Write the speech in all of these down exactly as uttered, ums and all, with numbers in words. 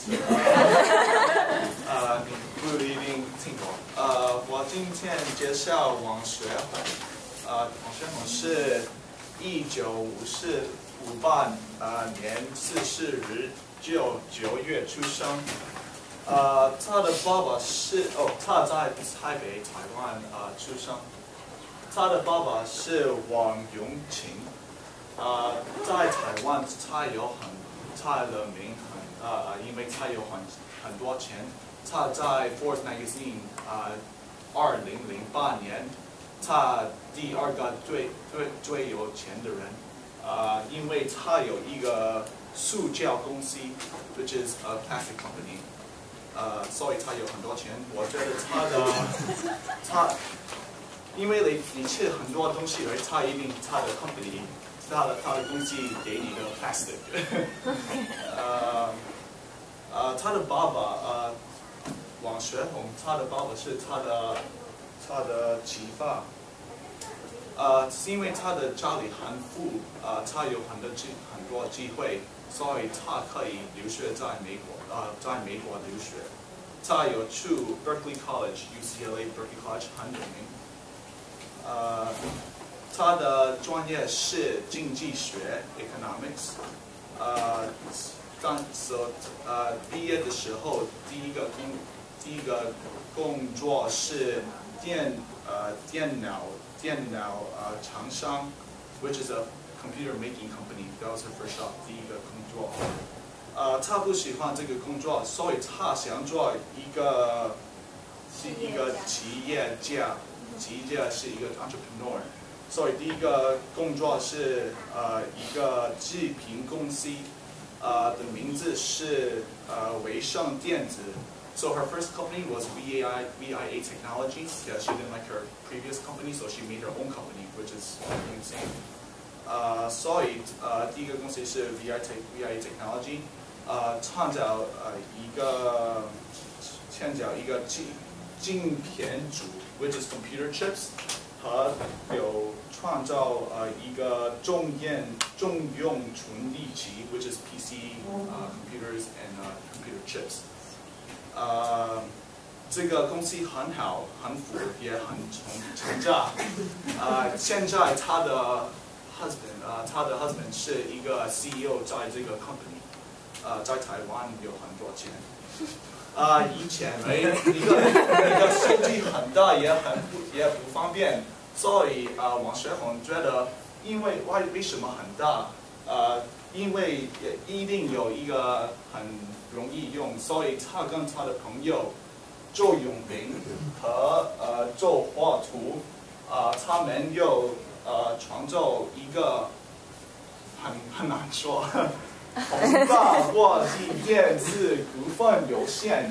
呃，你不一定听过。呃，我今天介绍王学宏。呃，王学宏是一九五四五八呃年四四日九九月出生。呃，他的爸爸是哦，他在台北、台湾呃出生。他的爸爸是王永庆。呃，在台湾他有很他的名很呃，因为他有很很多钱。他在 Forbes Magazine 呃，二零零八年，他第二个最最最有钱的人。呃，因为他有一个塑胶公司 ，which is a plastic company。呃，所以他有很多钱。我觉得他的他，因为你你吃很多东西，而他一定他的 company， 他的他的公司给你的 plastic 呃呃，他的爸爸呃，王学宏，他的爸爸是他的他的启发。呃，是因为他的家里很富，呃，他有很多机很多机会，所以他可以留学在美国，呃，在美国留学。他有去 Berkeley College、U C L A、Berkeley College 很有名。呃，他的专业是经济学 （economics）。呃，当时呃毕业的时候，第一个工第一个工作是电呃电脑。电脑呃厂商 ，which is a computer making company， that was her first job， 第一个工作。呃，他不喜欢这个工作，所以他想做一个是一个企业家，企业家是一个 entrepreneur， 所以第一个工作是呃一个制品公司，呃的名字是呃维盛电子。So her first company was V I A V I A Technology. Yeah, she didn't like her previous company, so she made her own company, which is insane. 呃，所以呃，第一个公司是 V I A Technology， 呃，创造呃一个创造一个晶晶片组 ，which is computer chips， 和有创造呃一个重用重用处理器 ，which is P C uh, computers and uh, computer chips。呃，这个公司很好，很富，也很成成长。呃，现在他的 husband， 呃，他的 husband 是一个 C E O， 在这个 company， 呃，在台湾有很多钱。呃，以前哎，一个一个手机很大，也很不也不方便，所以呃，王学宏觉得，因为为为什么很大？呃，因为也一定有一个很容易用，所以他跟他的朋友周永明和呃周华图，呃，他们又呃创造一个很很难说，宏大国际电子股份有限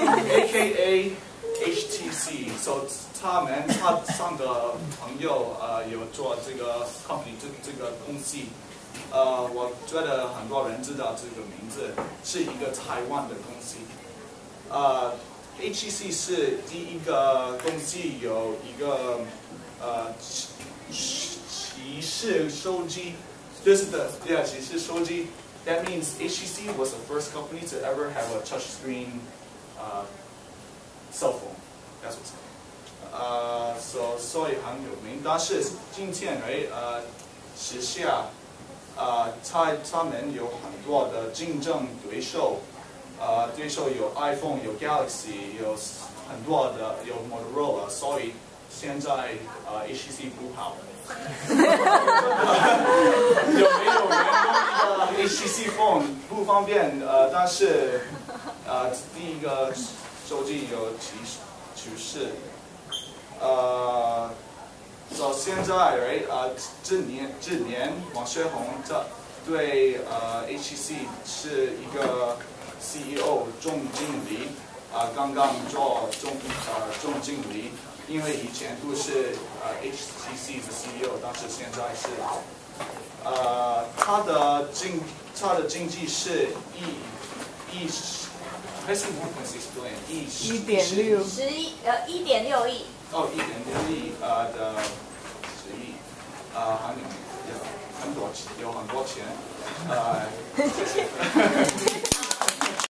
，A K A H T C。So 他们他三个朋友呃有做这个 company 这这个公司。呃，我觉得很多人知道这个名字，是一个台湾的公司。呃 ，H T C 是第一个公司有一个呃骑士手机，就是的，对啊，骑士手机。That means H T C was the first company to ever have a touchscreen uh, cell phone. That's what's up. 呃，所所以很有名，但是今天哎呃，时下。呃，他他们有很多的竞争对手，呃，对手有 iPhone， 有 Galaxy， 有很多的有 Motorola， 所以现在呃 H T C 不好。有没有人用一个 H T C phone 不方便？呃，但是呃第一个手机有趋趋势，呃。So 现在 ，right， 呃，这年这年王学宏这对呃 H T C 是一个 C E O 总经理，啊、呃，刚刚做总呃总经理，因为以前都是呃 H T C 的 C E O， 但是现在是呃他的经他的经济是一一还是 one point six billion 一一点六十亿呃一点六亿。 哦，一点六亿呃的十亿，呃很有有很多有很多钱，呃谢谢。